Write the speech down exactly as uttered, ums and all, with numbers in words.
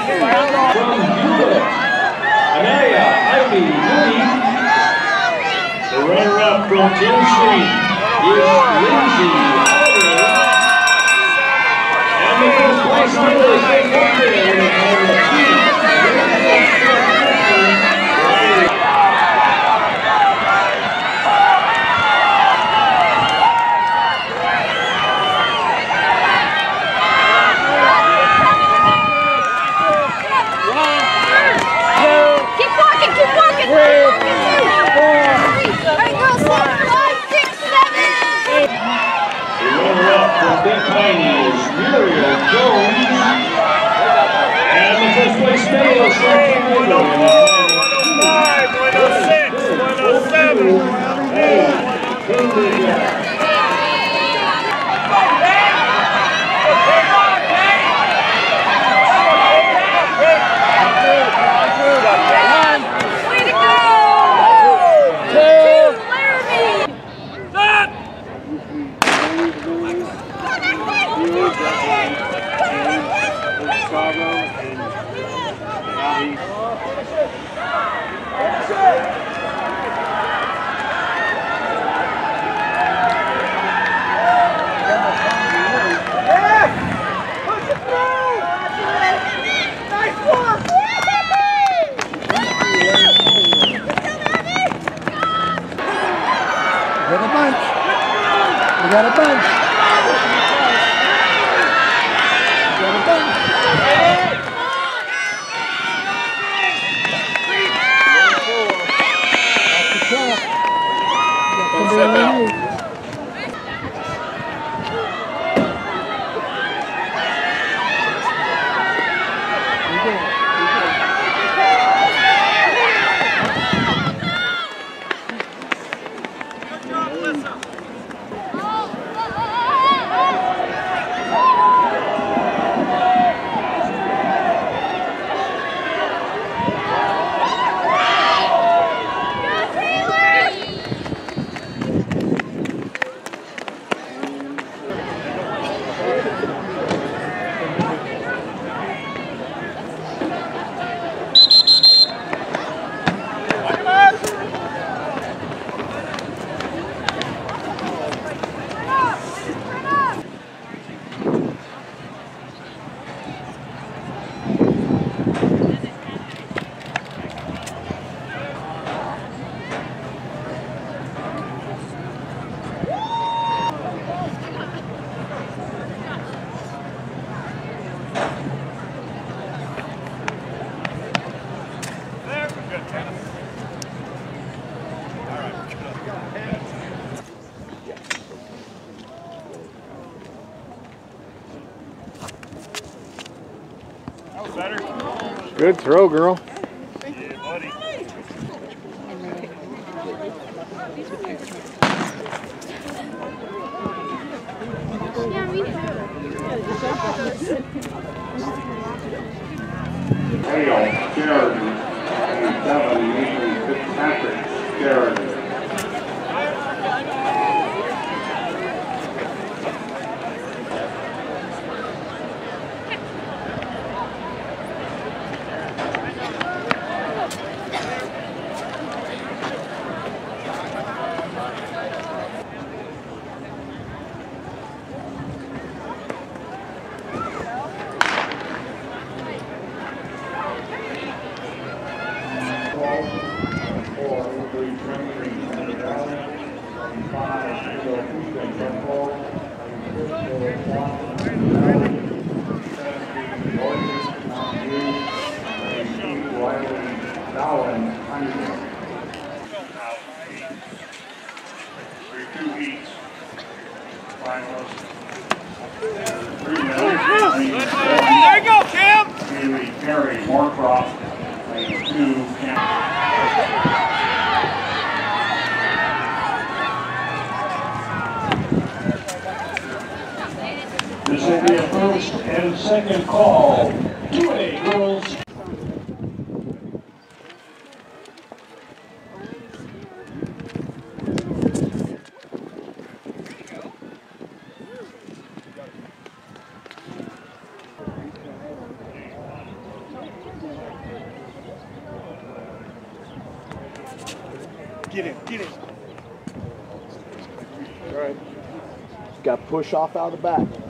Hewlett, Anaya Ivy Mooney. The runner-up from Tennessee is Lindsay Holder. And the first place medalist is Walker in the time of two. Big Piney is Muriel Jones, and the first place medalist from Canada in the time of one oh six, one oh seven. We got a bunch. We got a bunch. That's the shot. Don't step out. Better. Good throw, girl. Yeah, buddy. Hale, Sheridan, twenty-seven, Nathan Fitzpatrick, Sheridan. There you go, Cam! Haley Perry, Moorcroft, lane two, Cam. This will be a first and second call. two A girls. Get in, get in. All right. Got to push off out of the back.